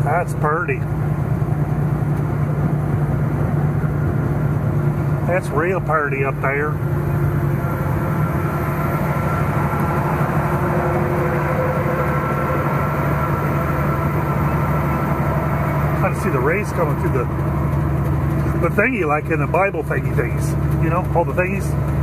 That's pretty. That's real pretty up there. Kind of see the rays coming through the thingy, like in the Bible thingies, you know, all the thingies.